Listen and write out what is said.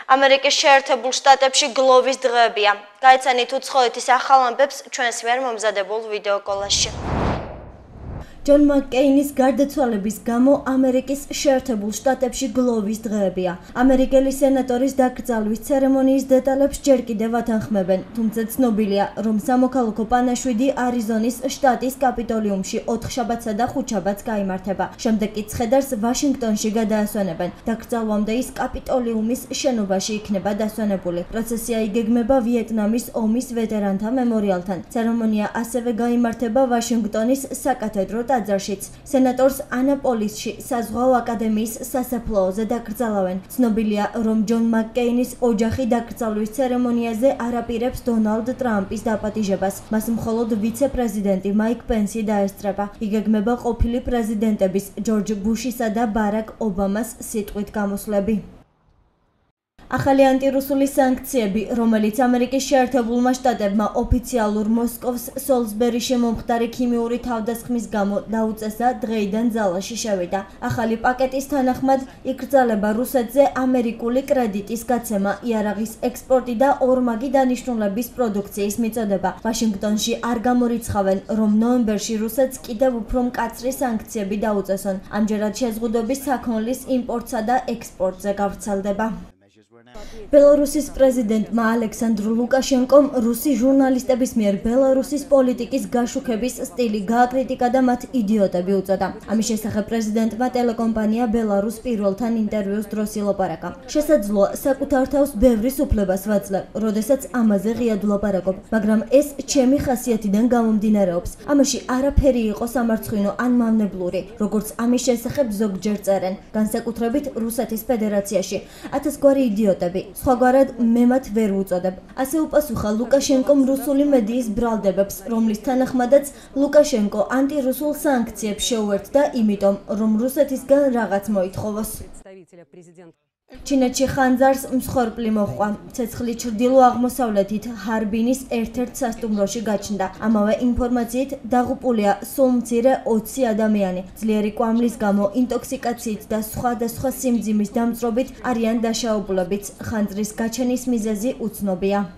ამერიკის შეერთებულ შტატებში გლოვის დღეებია. გაიცანით უცხოეთის ახალ ამბებს ჩვენს მიერ მომზადებულ ვიდეო კოლაჟში. ჯონ მაკკეინის გარდაცვალების გამო ამერიკის შეერთებულ შტატებში გლოვის დღეებია. ამერიკელი სენატორის დაკრძალვის ცერემონიის დეტალებს ჯერ კიდევ ათანხმებენ, თუმცა ცნობილია, რომ სამოქალაქო პანაშვიდი არიზონის შტატის კაპიტოლიუმში 4 შაბათსა და 5 შაბათს გაიმართება. შემდეგ კი ცხედარს ვაშინგტონში გადაასვენებენ. დაკრძალვამდე ის კაპიტოლიუმის შენობაში იქნება დასვენებული. პროცესია იგეგმება ვიეტნამის ომის ვეტერანთა მემორიალთან. ცერემონია ასევე გაიმართება ვაშინგტონის საკათედრო ტაძარშიც. სენატორს ანაპოლისში საზღვაო აკადემიის სასაფლაოზე დაკრძალავენ. ცნობილია, რომ ჯონ მაკკეინის ოჯახი დაკრძალვის ცერემონიაზე არ აპირებს დონალდ ტრამპის დაპატიჟებას. მას მხოლოდ ვიცე-პრეზიდენტი მაიკ პენსი დაესწრება. იგეგმება ყოფილი პრეზიდენტების ჯორჯ ბუშისა და ბარაკ ობამას სიტყვით გამოსვლები. ახალი ანტირუსული სანქციები, რომელიც ამერიკის შეერთებულმა შტატებმა ოფიციალურ მოსკოვს სოლსბერიში მომხდარი ქიმიური თავდასხმის გამო დაუწესა, დღეიდან ძალაში შევიდა. ახალი პაკეტის თანახმად იკრძალება რუსეთზე ამერიკული კრედიტის გაცემა, იარაღის ექსპორტი და ორმაგი დანიშნულების პროდუქციის მიწოდება. ვაშინგტონში არ გამორიცხავენ, რომ ნოემბერში რუსეთს კიდევ უფრო მკაცრი სანქციები დაუწესონ. ამჯერად შეზღუდვები საქონლის იმპორტსა და ექსპორტზე გავრცელდება. ბელარუსის პრეზიდენტმა ალექსანდრ ლუკაშენკომ რუსი ჟურნალისტების მიერ ბელარუსის პოლიტიკის გაშუქების სტილი გააკრიტიკა და მათ იდიოტები უწოდა. ამის შესახებ პრეზიდენტმა ტელეკომპანია ბელარუს პირველთან ინტერვიუს დროს ილაპარაკა. შესაძლოა საკუთარ თავს ბევრი სუფლებას ვაძლევ, როდესაც ამაზე ღიად ვლაპარაკობ, მაგრამ ეს ჩემი ხასიათიდან გამომდინარეობს. ამაში არაფერი იყო სამარცხვინო ან მავნებლური, როგორც ამის შესახებ ზოგჯერ წერენ, განსაკუთრებით რუსეთის ფედერაციაში. 1000 გვარი იდიოტები. სხვაგვარად მე მათ ვერ ვუწოდებ. ასე უპასუხა ლუკაშენკომ რუსული მედიის ბრალდებებს, რომლის თანახმადაც ლუკაშენკო ანტირუსულ სანქციებს შეუერთდა, იმიტომ რომ რუსეთისგან რაღაც მოითხოვოს. ჩინეთში ხანძარს მსხვერპლი მოჰყვა. ცეცხლი ჩრდილო-აღმოსავლეთით ჰარბინის ერთ-ერთ სასტუმროში გაჩნდა. ამავე ინფორმაციით დაღუპულია სულ მცირე 20 ადამიანი. ძლიერი კვამლის გამო, ინტოქსიკაციით და სხვადასხვა სიმძიმის დამწრობით არიან დაშაობულებიც. ხანძრის გაჩენის მიზეზი უცნობია.